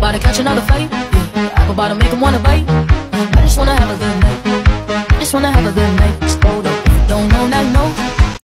about to catch another fight. Yeah, I'm about to make him wanna bite. I just wanna have a good night. I just wanna have a good night.